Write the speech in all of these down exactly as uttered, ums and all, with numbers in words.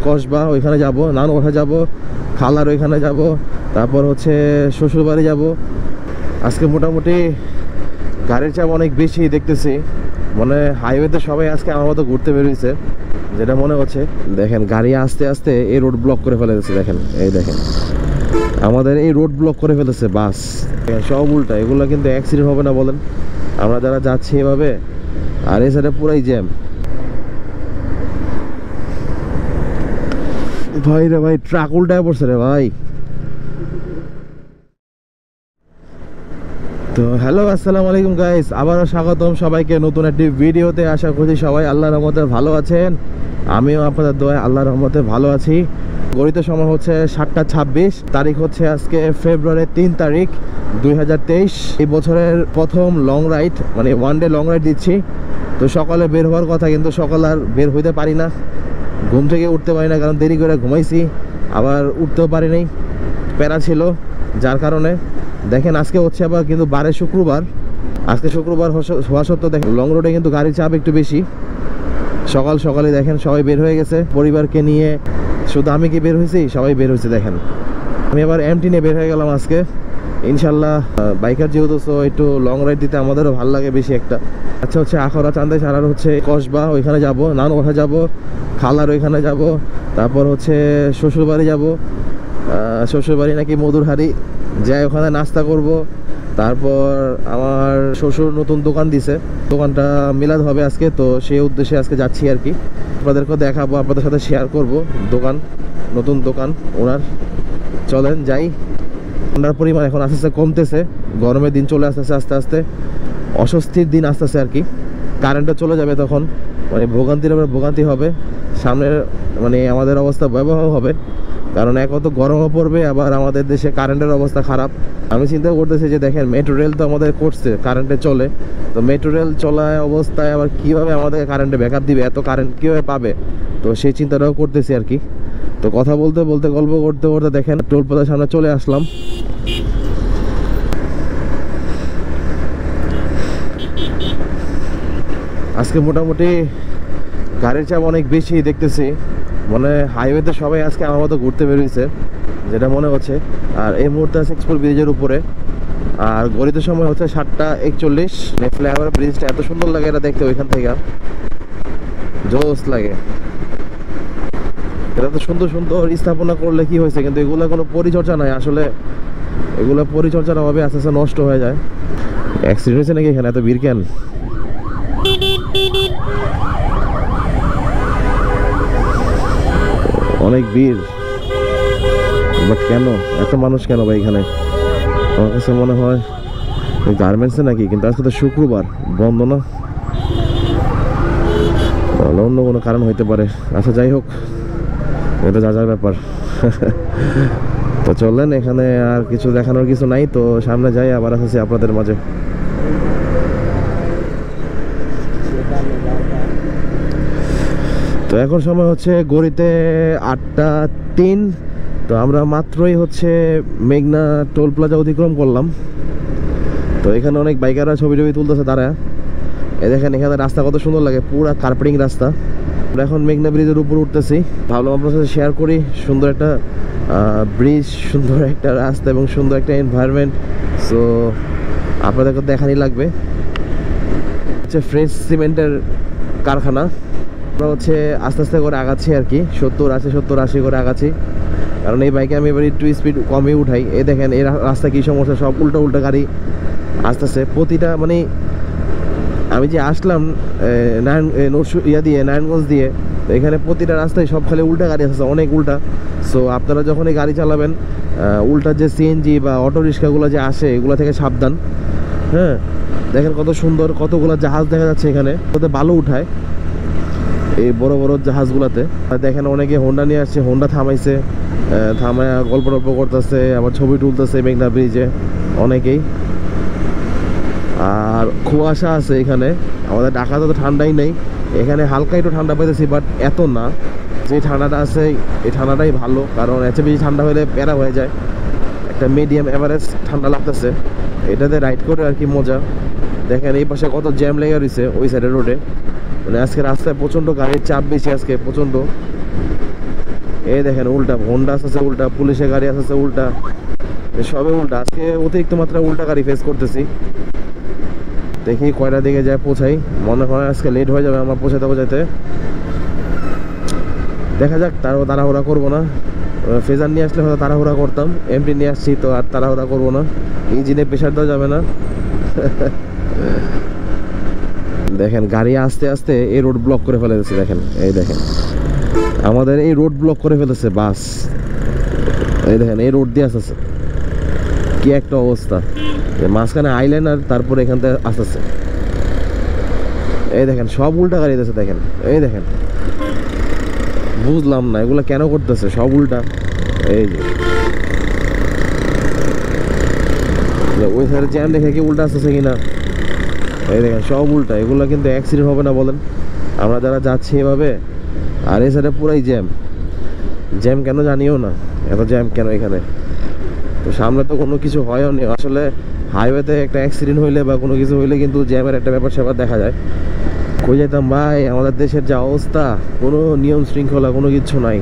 কসবা ওইখানে যাব, নানুবাসা যাব, খালার ওইখানে যাব, তারপর হচ্ছে শ্বশুরবাড়ি যাব। আজকে মোটামুটি গাড়ির চাপ অনেক বেশি দেখতেছি, মানে হাইওয়েতে সবাই আজকে আমার মতো ঘুরতে বেরিয়েছে যেটা মনে হচ্ছে। দেখেন গাড়ি আস্তে আস্তে এই রোড ব্লক করে ফেলেছে, দেখেন এই দেখেন আমাদের এই রোড ব্লক করে ফেলেছে বাস, সব উল্টা। এগুলো কিন্তু অ্যাক্সিডেন্ট হবে না বলেন, আমরা যারা যাচ্ছি এভাবে, আর এই সাইডে পুরাই জ্যাম। ভাই রে ভাই, ট্রাক উল্টায় পড়ছে রে ভাই। তো হ্যালো, আসসালামু আলাইকুম গাইস, আবারও স্বাগতম সবাইকে নতুন একটি ভিডিওতে। আশা করছি সবাই আল্লাহর রহমতে ভালো আছেন, আমিও আপনাদের দোয়ায় আল্লাহর রহমতে ভালো আছি। গড়িত সময় হচ্ছে সাতটা ছাব্বিশ, তারিখ হচ্ছে আজকে ফেব্রুয়ারির তিন তারিখ দুই হাজার তেইশ। এই বছরের প্রথম লং রাইড, মানে ওয়ান ডে লং রাইড দিচ্ছি। তো সকালে বের হওয়ার কথা, কিন্তু সকাল আর বের হইতে পারি না, ঘুম থেকে উঠতে পারি না, কারণ দেরি করে ঘুমাইছি, আবার উঠতেও পারি নাই, প্যারা ছিল, যার কারণে দেখেন আজকে হচ্ছে আবার কিন্তু বারে শুক্রবার। আজকে শুক্রবার হওয়া সত্ত্বেও দেখেন লং রোডে কিন্তু গাড়ির চাপ একটু বেশি। সকাল সকালে দেখেন সবাই বের হয়ে গেছে পরিবারকে নিয়ে, শুধু আমি কি বের হয়েছি, সবাই বের হয়েছে। দেখেন আমি আবার এমটি নিয়ে বের হয়ে গেলাম আজকে, ইনশাল্লাহ বাইকার যেহেতু, সো একটু লং রাইড দিতে আমাদেরও ভালো লাগে বেশি একটা। আচ্ছা হচ্ছে আখড়া চান্দে ছাড়ার হচ্ছে কসবা ওইখানে যাব, নানুবাসা যাব, খালার ওইখানে যাব, তারপর হচ্ছে শ্বশুরবাড়ি যাব। শ্বশুরবাড়ি নাকি মধুরহারি, যাই ওখানে নাস্তা করব। তারপর আমার শ্বশুর নতুন দোকান দিছে, দোকানটা মিলাদ হবে আজকে, তো সেই উদ্দেশ্যে আজকে যাচ্ছি আর কি। আপনাদেরকেও দেখাবো, আপনাদের সাথে শেয়ার করব দোকান, নতুন দোকান ওনার। চলেন যাই। ঠান্ডার পরিমাণ এখন আস্তে আস্তে কমতেছে, গরমের দিন চলে আসতেছে আস্তে আস্তে, অস্বস্তির দিন আসতেছে আর কি। কারেন্টও চলে যাবে তখন, মানে ভোগান্তির আবার ভোগান্তি হবে সামনে, মানে আমাদের অবস্থা ভয়াবহ হবে, কারণ এক তো গরমও পড়বে, আবার আমাদের দেশে কারেন্টের অবস্থা খারাপ। আমি চিন্তা করতেছি যে দেখেন মেট্রো রেল তো আমাদের করছে, কারেন্টে চলে, তো মেট্রো রেল চলায় অবস্থায় আবার কীভাবে আমাদের কারেন্টে ব্যাকআপ দিবে, এত কারেন্ট কীভাবে পাবে, তো সেই চিন্তাটাও করতেছি আর কি। তো কথা বলতে বলতে গল্প করতে করতে দেখেন টোল প্লাজার সামনে চলে আসলাম। আজকে মোটামুটি গাড়ির চাপ অনেক বেশি দেখতেছি, মানে হাইওয়েতে সবাই আজকে আমার মতো ঘুরতে বেরিয়েছে যেটা মনে হচ্ছে। আর এই মুহূর্তে আছে এক্সপোর্ট ব্রিজের উপরে, আর গড়িত সময় হচ্ছে সাতটা একচল্লিশ। ফ্লাইওভার ব্রিজটা এত সুন্দর লাগে এটা দেখতে, ওইখান থেকে জোস লাগে। এটা তো সুন্দর সুন্দর স্থাপনা করলে কি হয়েছে, কিন্তু এগুলো কোনো পরিচর্যা নাই আসলে, এগুলো পরিচর্যার অভাবে আস্তে আস্তে নষ্ট হয়ে যায়। অ্যাক্সিডেন্ট হয়েছে নাকি এখানে, এত ভিড় কেন? অনেক ভিড়, বাট কেন এত মানুষ কেন ভাই এখানে? আমার কাছে মনে হয় গার্মেন্টসে নাকি, কিন্তু আজকে তো শুক্রবার, বন্ধ না, অন্য কোনো কারণ হইতে পারে। আচ্ছা যাই হোক, এটা যা যার ব্যাপার। তো চলেন, এখানে আর কিছু দেখানোর কিছু নাই, তো সামনে যাই, আবার আসছি আপনাদের মাঝে। তো এখন সময় হচ্ছে গড়িতে আটটা তিন। তো আমরা মাত্রই হচ্ছে মেঘনা টোল প্লাজা অতিক্রম করলাম। তো এখানে অনেক বাইকাররা ছবি টবি তুলতেছে তারা, এই দেখেন এখানে রাস্তা কত সুন্দর লাগে, পুরা কার্পেটিং রাস্তা। আমরা এখন মেঘনা ব্রিজের উপর উঠতেছি, ভাবলাম আপনার সাথে শেয়ার করি সুন্দর একটা ব্রিজ, সুন্দর একটা রাস্তা এবং সুন্দর একটা এনভায়রনমেন্ট, সো আপনাদেরকে দেখানি লাগবে। হচ্ছে ফ্রেশ সিমেন্টের কারখানা। আমরা হচ্ছে আস্তে আস্তে করে আগাচ্ছি আর কি, সত্তর আশি সত্তর আশি করে আগাচ্ছি, কারণ এই বাইকে আমি এবার একটু স্পিড কমই উঠাই। এই দেখেন এই রাস্তা কী সমস্যা, সব উল্টো উল্টো গাড়ি আস্তে আস্তে প্রতিটা, মানে আমি যে আসলাম নারায়ণ ইয়া দিয়ে নারায়ণগঞ্জ দিয়ে, তো এখানে প্রতিটা রাস্তায় সব খালি উল্টা গাড়ি আসছে, অনেক উল্টা। সো আপনারা যখন এই গাড়ি চালাবেন, উল্টা যে সিএনজি বা অটো রিক্সাগুলো যে আসে, এগুলো থেকে সাবধান। হ্যাঁ দেখেন কত সুন্দর, কতগুলো জাহাজ দেখা যাচ্ছে এখানে, ওতে বালু উঠায় এই বড় বড় জাহাজগুলোতে। দেখেন অনেকে হোন্ডা নিয়ে আসছে, হোন্ডা থামাইছে, থামায় গল্প টল্প করতেছে, আবার ছবি তুলতেছে মেঘনা ব্রিজে অনেকেই। আর কুয়াশা আছে এখানে, আমাদের ঢাকাতে তো ঠান্ডাই নেই, এখানে হালকা একটু ঠান্ডা পাইতেছি, বাট এত না। যে ঠান্ডাটা আছে এই ঠান্ডাটাই ভালো, কারণ এত বেশি ঠান্ডা হলে প্যারা হয়ে যায়। একটা মিডিয়াম এভারেজ ঠান্ডা লাগতেছে, এটাতে রাইড করে আর কি মজা। দেখেন এই পাশে কত জ্যাম লেগে রয়েছে ওই সাইডের রোডে, মানে আজকে রাস্তায় প্রচণ্ড গাড়ির চাপ বেশি আজকে, প্রচণ্ড। এই দেখেন উল্টা হোন্ডা আসছে, উল্টা পুলিশের গাড়ি আসছে, উল্টা সবে উল্টা। আজকে অতিরিক্ত মাত্রায় উল্টা গাড়ি ফেস করতেছি। দেখি কয়টা দিকে যায় পৌঁছাই। মনে হয় আজকে লেট হয়ে যাবে আমার পৌঁছাতে পৌঁছাতে। দেখা যাক, তারও তাড়াহুড়া করবো না। ফেজার নিয়ে আসলে হয়তো তাড়াহুড়া করতাম, এমটি নিয়ে আসছি তো আর তাড়াহুড়া করবো না। ইঞ্জিনে প্রেশার দেওয়া যাবে না। দেখেন গাড়ি আস্তে আস্তে এই রোড ব্লক করে ফেলেছে। দেখেন এই দেখেন আমাদের এই রোড ব্লক করে ফেলেছে বাস। এই দেখেন এই রোড দিয়ে আসতেছে, কি একটা অবস্থা। মাঝখানে আইল্যান্ড আর তারপরে এখান থেকে আসতেছে। এই দেখেন সব উল্টা গাড়ি আছে। দেখেন এই দেখেন, বুঝলাম না এগুলো কেন করতেছে, সব উল্টা। এই যে ওই সাইডে জ্যাম দেখে কি উল্টা আসতেছে কিনা। এই দেখেন সব উল্টা। এগুলো কিন্তু অ্যাক্সিডেন্ট হবে না বলেন? আমরা যারা যাচ্ছি এভাবে, আর এই সাইডে পুরাই জ্যাম। জ্যাম কেন জানিও না, এত জ্যাম কেন এখানে। তো সামনে তো কোনো কিছু হয়ও নি আসলে। হাইওয়েতে একটা অ্যাক্সিডেন্ট হইলে বা কোনো কিছু হইলে কিন্তু জ্যামের একটা ব্যাপার স্যাপার দেখা যায়। কই যেতাম ভাই, আমাদের দেশের যা অবস্থা, কোনো নিয়ম শৃঙ্খলা কোনো কিছু নাই।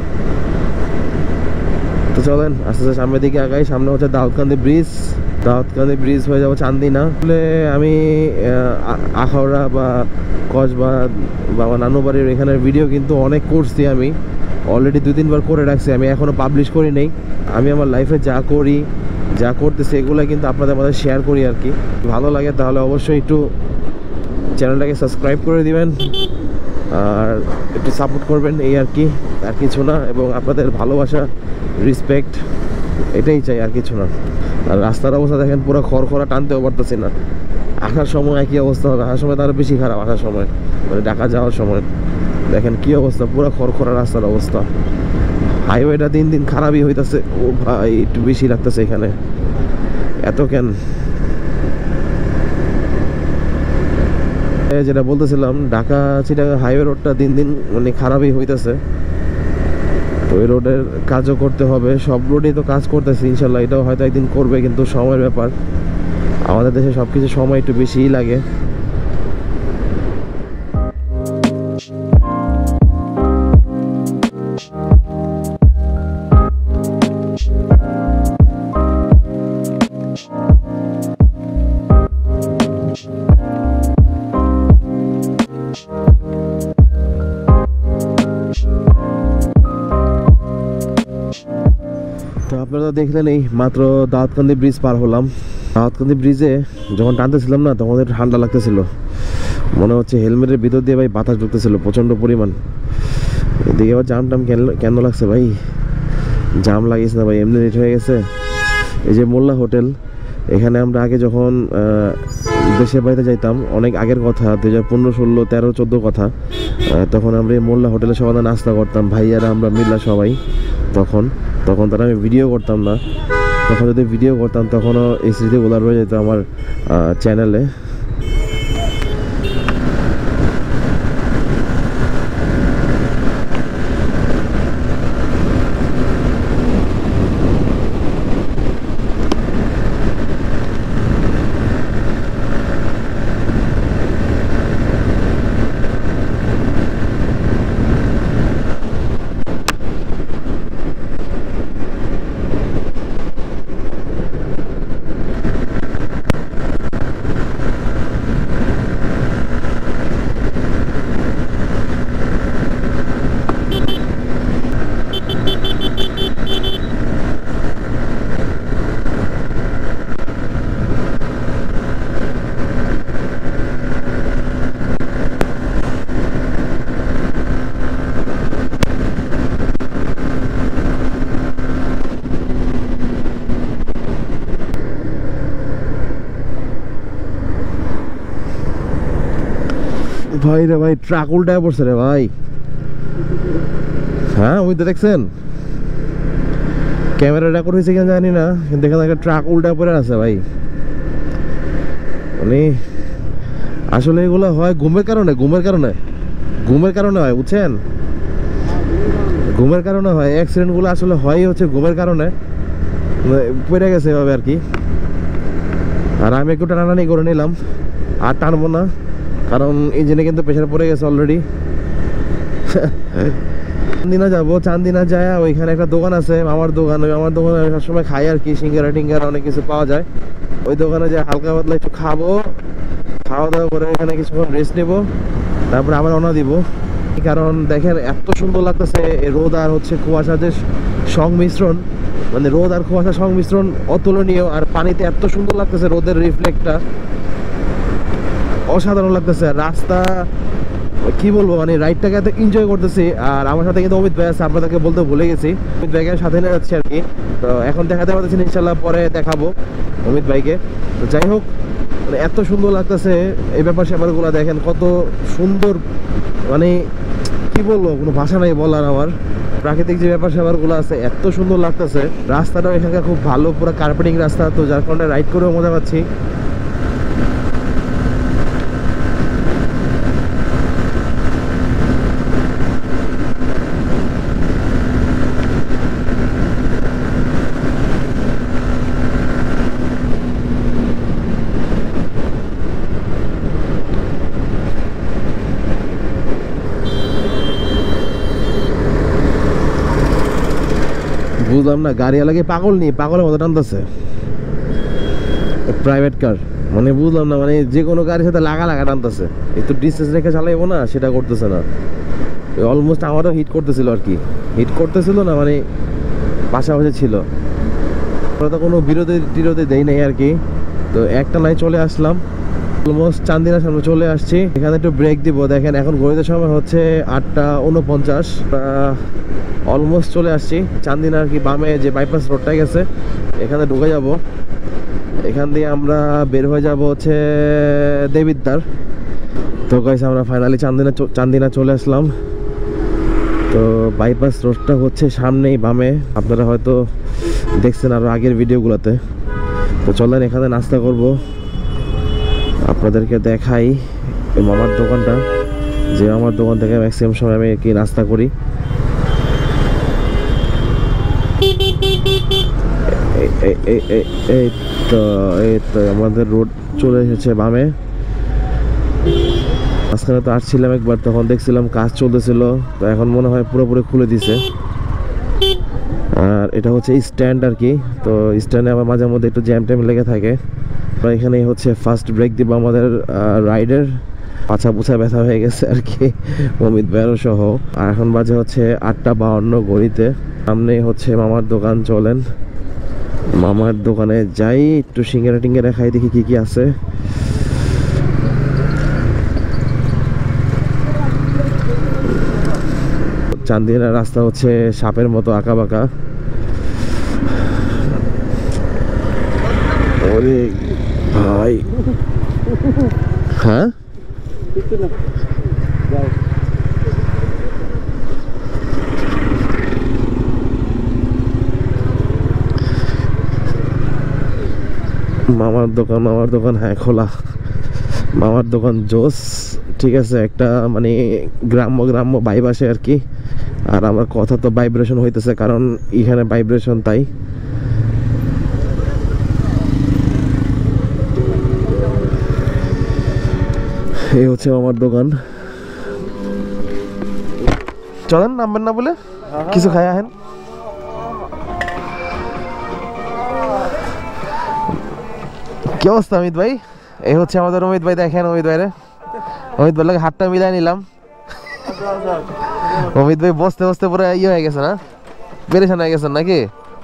তো চলেন আস্তে আস্তে সামনের দিকে আগাই। সামনে হচ্ছে দাউদকান্দি ব্রিজ। দাউদকান্দি ব্রিজ হয়ে যাবো চান্দিনা। আসলে আমি আখাউড়া বা কসবাদ বা আমার নানু বাড়ির এখানের ভিডিও কিন্তু অনেক করছি। আমি অলরেডি দুই তিনবার করে রাখছি, আমি এখনও পাবলিশ করি নেই। আমি আমার লাইফে যা করি যা করতেছি এগুলো কিন্তু আপনাদের মধ্যে শেয়ার করি আর কি। ভালো লাগে তাহলে অবশ্যই একটু চ্যানেলটাকে সাবস্ক্রাইব করে দিবেন আর একটু সাপোর্ট করবেন, এই আর কি, আর কিছু না। এবং আপনাদের ভালোবাসা, রেসপেক্ট, এটাই চাই, আর কিছু না। আর রাস্তার অবস্থা দেখেন পুরো খড়খড়া, টানতেও পারতেছি না। আসার সময় একই অবস্থা হবে, আসার সময় তার বেশি খারাপ। আসার সময় মানে ঢাকা যাওয়ার সময় দেখেন কি অবস্থা, পুরো খড়খড়া রাস্তার অবস্থা। হাইওয়েটা দিন দিন খারাপই হইতেছে। ও ভাই একটু বেশি লাগতেছে এখানে, এত কেন। যেটা বলতেছিলাম, ঢাকা চিটাগাং হাইওয়ে রোডটা দিন দিন মানে খারাপই হইতেছে। তো এই রোডের কাজও করতে হবে, সব রোডেই তো কাজ করতেছে ইনশাল্লাহ। এটাও হয়তো একদিন করবে, কিন্তু সময়ের ব্যাপার। আমাদের দেশে সব কিছু সময় একটু বেশিই লাগে। তো আপনারা দেখলেন এই মাত্র দাউদকান্দি ব্রিজ পার হলাম। দাউদকান্দি ব্রিজে যখন টানতেছিলাম না, তখন একটু ঠান্ডা লাগতেছিল। মনে হচ্ছে হেলমেটের ভিতর দিয়ে ভাই বাতাস ঢুকতেছিল প্রচণ্ড পরিমাণ। এদিকে আবার জাম টাম কেন কেন লাগছে ভাই? জাম লাগিয়েছে না ভাই, এমনি লেট হয়ে গেছে। এই যে মোল্লা হোটেল, এখানে আমরা আগে যখন দেশের বাড়িতে যাইতাম, অনেক আগের কথা, দু হাজার পনেরো ষোলো তেরো চোদ্দো কথা, তখন আমরা এই মোল্লা হোটেলে সবাই নাস্তা করতাম, ভাইয়ারা আমরা মিল্লা সবাই। তখন তখন তারা আমি ভিডিও করতাম না, তখন যদি ভিডিও করতাম তখনও এই স্মৃতিগুলো রয়ে যেত আমার চ্যানেলে। ভাই রে ভাই, ট্রাক উল্টায় পড়ছে রে ভাই। হ্যাঁ ওই তো দেখছেন, ক্যামেরা রেকর্ড হয়েছে কিনা জানি না, কিন্তু এখানে একটা ট্রাক উল্টা পড়ে আছে ভাই। মানে আসলে এগুলো হয় ঘুমের কারণে, ঘুমের কারণে ঘুমের কারণে হয়, বুঝছেন? ঘুমের কারণে হয় অ্যাক্সিডেন্টগুলো, আসলে হয় হচ্ছে ঘুমের কারণে। পড়ে গেছে এভাবে আর কি। আর আমি একটু টানাটানি করে নিলাম, আর টানবো না, কারণ ইঞ্জিনে কিন্তু প্রেশার পড়ে গেছে অলরেডি। চান্দিনা যাবো, চান্দিনা যায় ওইখানে একটা দোকান আছে আমার দোকান, ওই আমার দোকানে সবসময় খাই আর কি, সিঙ্গারা টিঙ্গারা অনেক কিছু পাওয়া যায়। ওই দোকানে যে হালকা পাতলা একটু খাবো, খাওয়া দাওয়া করে এখানে কিছুক্ষণ রেস্ট নেবো, তারপরে আবার রওনা দিব। কারণ দেখেন এত সুন্দর লাগতেছে রোদ আর হচ্ছে কুয়াশা যে সংমিশ্রণ, মানে রোদ আর কুয়াশা সংমিশ্রণ অতুলনীয়। আর পানিতে এত সুন্দর লাগতেছে, রোদের রিফ্লেক্টটা অসাধারণ লাগতেছে। রাস্তা কি বলবো, মানে রাইডটাকে এত এনজয় করতেছি। আর আমার সাথে কিন্তু অমিত ভাই আছে, আপনাদেরকে বলতে ভুলে গেছি, অমিত ভাইকে সাথে নিয়ে যাচ্ছি আর কি। তো এখন দেখাতে পারতেছি ইনশাল্লাহ, পরে দেখাবো অমিত ভাইকে। তো যাই হোক, মানে এত সুন্দর লাগতেছে এই ব্যাপার স্যাপারগুলো দেখেন কত সুন্দর, মানে কি বলবো, কোনো ভাষা নাই বলার আমার। প্রাকৃতিক যে ব্যাপার স্যাপারগুলো আছে এত সুন্দর লাগতেছে। রাস্তাটাও এখানকার খুব ভালো, পুরো কার্পেটিং রাস্তা, তো যার কারণে রাইড করেও মজা পাচ্ছি। বুঝলাম না, গাড়িওয়ালাকে পাগল নিয়ে পাগলের মতো টানতেছে, প্রাইভেট কার মানে বুঝলাম না, মানে যে কোনো গাড়ির সাথে লাগা লাগা টানতেছে। একটু ডিস্টেন্স রেখে চালাইবো না, সেটা করতেছে না। অলমোস্ট আমারও হিট করতেছিল আর কি, হিট করতেছিল না মানে পাশাপাশি ছিল। আমরা তো কোনো বিরতি টিরতি দেই নাই আর কি। তো একটা নাই চলে আসলাম, অলমোস্ট চান্দিনার সামনে চলে আসছি। এখানে একটু ব্রেক দিব। দেখেন এখন ঘড়িতে সময় হচ্ছে আটটা উনপঞ্চাশ, অলমোস্ট চলে আসছি চান্দিনা আর কি। বামে যে বাইপাস রোডটা গেছে এখানে ঢুকে যাব, এখান দিয়ে আমরা বের হয়ে যাব হচ্ছে দেবিদ্বার। তো গাইস আমরা ফাইনালি চান্দিনা চান্দিনা চলে আসলাম। তো বাইপাস রোডটা হচ্ছে সামনেই বামে, আপনারা হয়তো দেখছেন আরো আগের ভিডিওগুলোতে। তো চলেন এখানে নাস্তা করব, আপনাদেরকে দেখাই এই মামার দোকানটা, যে আমার দোকান থেকে ম্যাক্সিমাম সময় আমি কি নাস্তা করি। এই তো এই তো আমাদের রোড চলে এসেছে বামে। মাঝখানে তো আসছিলাম একবার, তখন দেখছিলাম কাজ চলতেছিল, তো এখন মনে হয় পুরোপুরি খুলে দিছে। আর এটা হচ্ছে স্ট্যান্ড আর কি। তো স্ট্যান্ডে আবার মাঝে মধ্যে একটু জ্যাম ট্যাম লেগে থাকে। এখানে হচ্ছে ফার্স্ট ব্রেক দিব আমাদের রাইডের, পাছা পুছা ব্যথা হয়ে গেছে আর কি অমিত ভাইয়ের সহ। আর এখন বাজে হচ্ছে আটটা বাউন্ন ঘড়িতে। সামনে হচ্ছে মামার দোকান, চলেন মামার দোকানে যাই, একটু সিঙ্গারা টিঙ্গারা খাই, দেখি কি কি আছে। চান্দিনার রাস্তা হচ্ছে সাপের মতো আঁকা বাঁকা। ওরে ভাই, হ্যাঁ মামার দোকান, মামার দোকান হ্যাঁ খোলা, মামার দোকান জোস, ঠিক আছে। একটা মানে গ্রাম্য গ্রাম্য ভাইব আসে আর কি। আর আমার কথা তো ভাইব্রেশন হইতেছে, কারণ এখানে ভাইব্রেশন, তাই। এই হচ্ছে আমার দোকান, চলেন নামবেন না বলে কিছু খাই আহেন। কি অবস্থা অমিত ভাই? এই হচ্ছে আমাদের অমিত ভাই, দেখেন অমিত ভাই রে, অমিত ভাই লাগে হাতটা মিলাই নিলাম। অমিত ভাই বসতে বসতে পুরো ইয়ে হয়ে গেছে না, পেরেশান হয়ে গেছেন নাকি?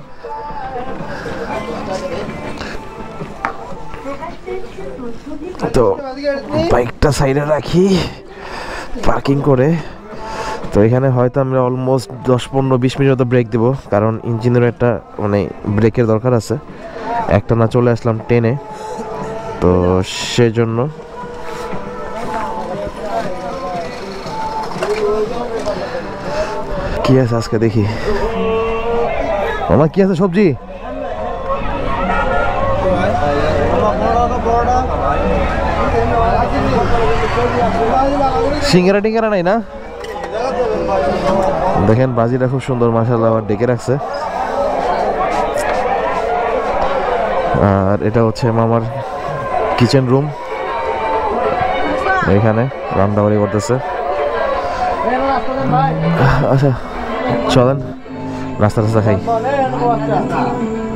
তো বাইকটা সাইডে রাখি পার্কিং করে। তো এখানে হয়তো আমরা অলমোস্ট দশ পনেরো বিশ মিনিট মতো ব্রেক দেবো, কারণ ইঞ্জিনের একটা মানে ব্রেকের দরকার আছে। একটা না চলে আসলাম টেনে, তো সেজন্য কি আছে আজকে দেখি। আমার কি আছে সবজি? সিঙ্গারা টিঙ্গারা নাই না? দেখেন বাজিটা খুব সুন্দর মাশাআল্লাহ, আবার ডেকে রাখছে। আর এটা হচ্ছে মামার কিচেন রুম, এখানে রান্নাবাড়ি করতেছে। আচ্ছা চলেন রাস্তা রাস্তা খাই।